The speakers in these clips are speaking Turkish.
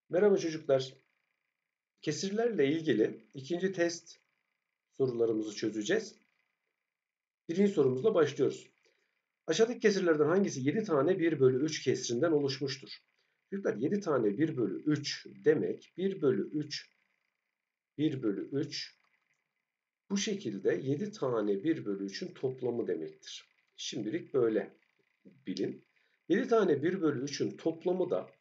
Merhaba çocuklar. Kesirlerle ilgili ikinci test sorularımızı çözeceğiz. Birinci sorumuzla başlıyoruz. Aşağıdaki kesirlerden hangisi 7 tane 1 bölü 3 kesirinden oluşmuştur? Çocuklar 7 tane 1 bölü 3 demek 1 bölü 3 1 bölü 3 bu şekilde 7 tane 1 bölü 3'ün toplamı demektir. Şimdilik böyle bilin. 7 tane 1 bölü 3'ün toplamı da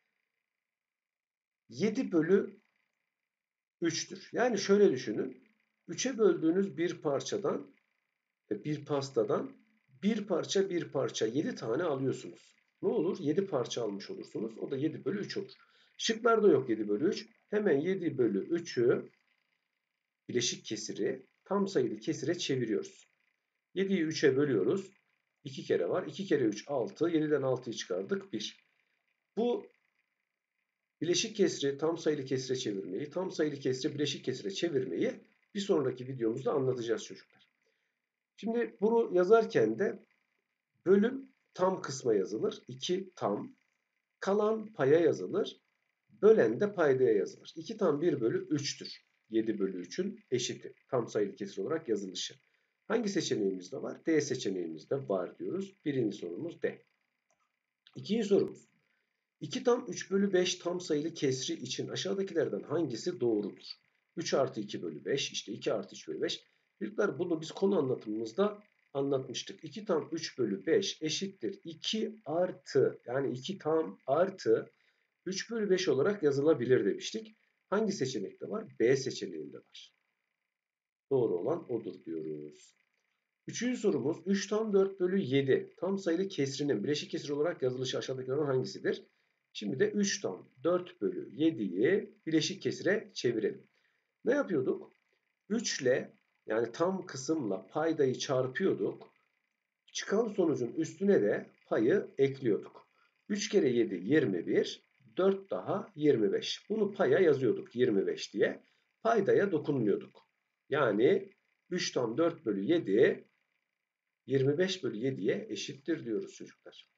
7 bölü 3'tür. Yani şöyle düşünün. 3'e böldüğünüz bir parçadan bir pastadan bir parça bir parça 7 tane alıyorsunuz. Ne olur? 7 parça almış olursunuz. O da 7 bölü 3 olur. Şıklarda yok 7 bölü 3. Hemen 7 bölü 3'ü bileşik kesiri tam sayılı kesire çeviriyoruz. 7'yi 3'e bölüyoruz. 2 kere var. 2 kere 3 6. 7'den 6'yı çıkardık 1. Bu bileşik kesri tam sayılı kesire çevirmeyi, tam sayılı kesri bileşik kesire çevirmeyi bir sonraki videomuzda anlatacağız çocuklar. Şimdi bunu yazarken de bölüm tam kısma yazılır. 2 tam. Kalan paya yazılır. Bölen de paydaya yazılır. 2 tam 1 bölü 3'tür. 7 bölü 3'ün eşiti. Tam sayılı kesir olarak yazılışı. Hangi seçeneğimizde var? D seçeneğimizde var diyoruz. Birinci sorumuz D. İkinci sorumuz. 2 tam 3 bölü 5 tam sayılı kesri için aşağıdakilerden hangisi doğrudur? 3 artı 2 bölü 5 işte 2 artı 3 bölü 5. Çocuklar bunu biz konu anlatımımızda anlatmıştık. 2 tam 3 bölü 5 eşittir 2 artı yani 2 tam artı 3 bölü 5 olarak yazılabilir demiştik. Hangi seçenekte var? B seçeneğinde var. Doğru olan odur diyoruz. Üçüncü sorumuz 3 tam 4 bölü 7 tam sayılı kesrinin bileşik kesir olarak yazılışı aşağıdakilerden hangisidir? Şimdi de 3 tam 4 bölü 7'yi bileşik kesire çevirelim. Ne yapıyorduk? 3 ile yani tam kısımla paydayı çarpıyorduk. Çıkan sonucun üstüne de payı ekliyorduk. 3 kere 7 21, 4 daha 25. Bunu paya yazıyorduk 25 diye. Paydaya dokunmuyorduk. Yani 3 tam 4 bölü 7 25 bölü 7'ye eşittir diyoruz çocuklar.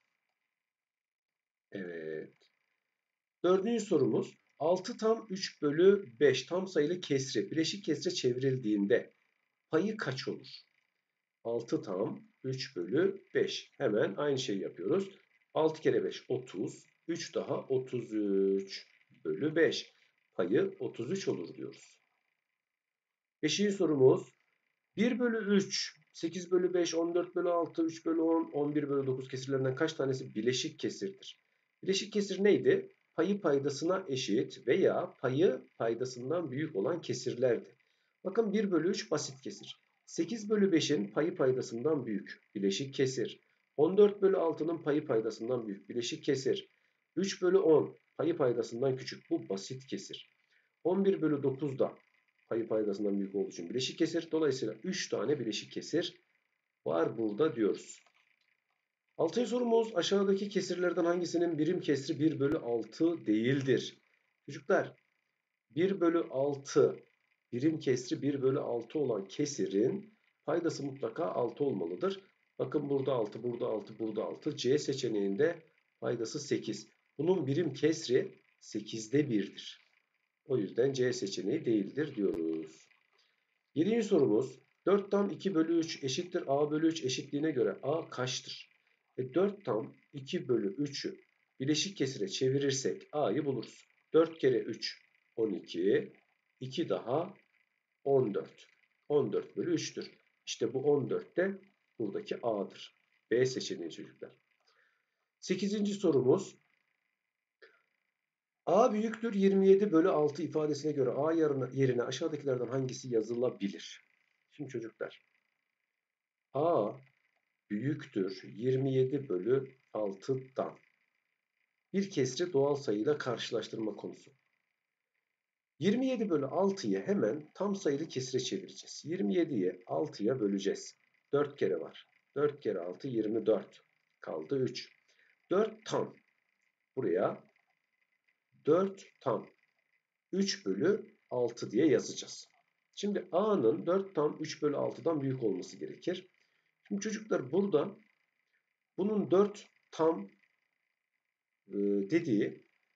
Evet. Dördüncü sorumuz 6 tam 3 bölü 5 tam sayılı kesri bileşik kesre çevrildiğinde payı kaç olur? 6 tam 3 bölü 5. Hemen aynı şeyi yapıyoruz. 6 kere 5 30. 3 daha 33 bölü 5. Payı 33 olur diyoruz. Beşinci sorumuz 1 bölü 3, 8 bölü 5, 14 bölü 6, 3 bölü 10, 11 bölü 9 kesirlerinden kaç tanesi bileşik kesirdir? Bileşik kesir neydi? Payı paydasına eşit veya payı paydasından büyük olan kesirlerdi. Bakın 1 bölü 3 basit kesir. 8 bölü 5'in payı paydasından büyük bileşik kesir. 14 bölü 6'nın payı paydasından büyük bileşik kesir. 3 bölü 10 payı paydasından küçük, bu basit kesir. 11 bölü 9 da payı paydasından büyük olduğu için bileşik kesir. Dolayısıyla 3 tane bileşik kesir var burada diyoruz. Altıncı sorumuz aşağıdaki kesirlerden hangisinin birim kesri 1 bölü 6 değildir? Çocuklar 1 bölü 6 birim kesri 1 bölü 6 olan kesirin paydası mutlaka 6 olmalıdır. Bakın burada 6, burada 6, burada 6. C seçeneğinde paydası 8. Bunun birim kesri 8'de 1'dir. O yüzden C seçeneği değildir diyoruz. 7. sorumuz 4 tam 2 bölü 3 eşittir A bölü 3 eşitliğine göre A kaçtır? 4 tam 2 bölü 3'ü bileşik kesire çevirirsek A'yı buluruz. 4 kere 3 12, 2 daha 14. 14 bölü 3'tür. İşte bu 14 de buradaki A'dır. B seçeneği çocuklar. 8. sorumuz A büyüktür 27 bölü 6 ifadesine göre A yerine aşağıdakilerden hangisi yazılabilir? Şimdi çocuklar A büyüktür 27 bölü 6'dan bir kesri doğal sayıyla karşılaştırma konusu. 27 bölü 6'yı hemen tam sayılı kesire çevireceğiz. 27'yi 6'ya böleceğiz. 4 kere var. 4 kere 6 24. Kaldı 3. 4 tam. Buraya 4 tam. 3 bölü 6 diye yazacağız. Şimdi A'nın 4 tam 3 bölü 6'dan büyük olması gerekir. Şimdi çocuklar burada bunun 4 tam dediği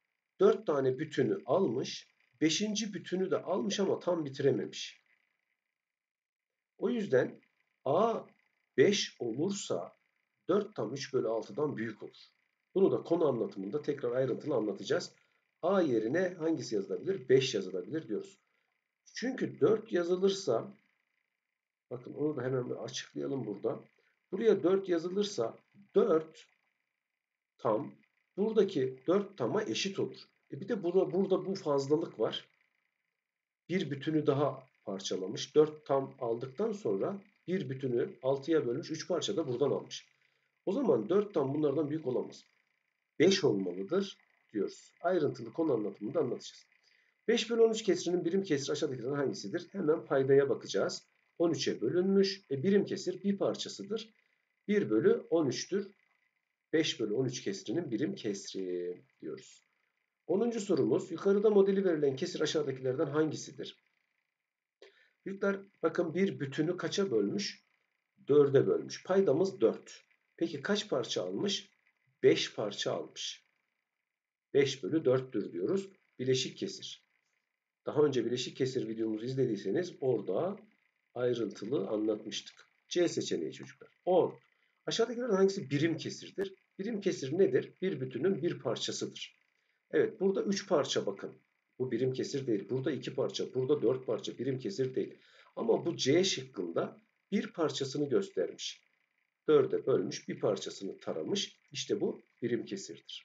4 tane bütünü almış. 5. bütünü de almış ama tam bitirememiş. O yüzden A 5 olursa 4 tam 3 bölü 6'dan büyük olur. Bunu da konu anlatımında tekrar ayrıntılı anlatacağız. A yerine hangisi yazılabilir? 5 yazılabilir diyoruz. Çünkü 4 yazılırsa, bakın onu da hemen bir açıklayalım burada. Buraya 4 yazılırsa 4 tam buradaki 4 tama eşit olur. Bir de burada bu fazlalık var. Bir bütünü daha parçalamış. 4 tam aldıktan sonra bir bütünü 6'ya bölmüş. 3 parça da buradan almış. O zaman 4 tam bunlardan büyük olamaz. 5 olmalıdır diyoruz. Ayrıntılı konu anlatımında anlatacağız. 5 bölü 13 kesrinin birim kesri aşağıdakilerden hangisidir? Hemen paydaya bakacağız. 13'e bölünmüş. Birim kesir bir parçasıdır. 1 bölü 13'tür. 5 bölü 13 kesrinin birim kesri diyoruz. 10. sorumuz. Yukarıda modeli verilen kesir aşağıdakilerden hangisidir? Büyükler bakın bir bütünü kaça bölmüş? 4'e bölmüş. Paydamız 4. Peki kaç parça almış? 5 parça almış. 5 bölü 4'tür diyoruz. Bileşik kesir. Daha önce bileşik kesir videomuzu izlediyseniz orada ayrıntılı anlatmıştık. C seçeneği çocuklar. 10. Aşağıdakilerden hangisi birim kesirdir? Birim kesir nedir? Bir bütünün bir parçasıdır. Evet, burada 3 parça bakın. Bu birim kesir değil. Burada 2 parça, burada 4 parça birim kesir değil. Ama bu C şıkkında bir parçasını göstermiş. 4'e bölmüş, bir parçasını taramış. İşte bu birim kesirdir.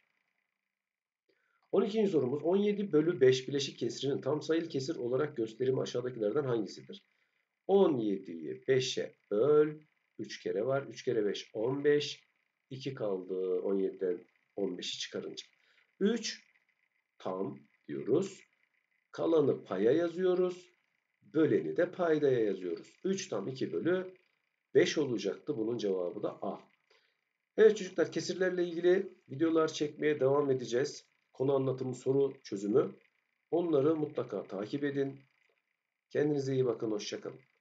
12. sorumuz 17 bölü 5 bileşik kesirinin tam sayılı kesir olarak gösterimi aşağıdakilerden hangisidir? 17'yi 5'e böl. 3 kere var. 3 kere 5 15. 2 kaldı 17'den 15'i çıkarınca. 3 tam diyoruz. Kalanı paya yazıyoruz. Böleni de paydaya yazıyoruz. 3 tam 2 bölü 5 olacaktı. Bunun cevabı da A. Evet çocuklar, kesirlerle ilgili videolar çekmeye devam edeceğiz. Konu anlatımı, soru çözümü. Onları mutlaka takip edin. Kendinize iyi bakın. Hoşça kalın.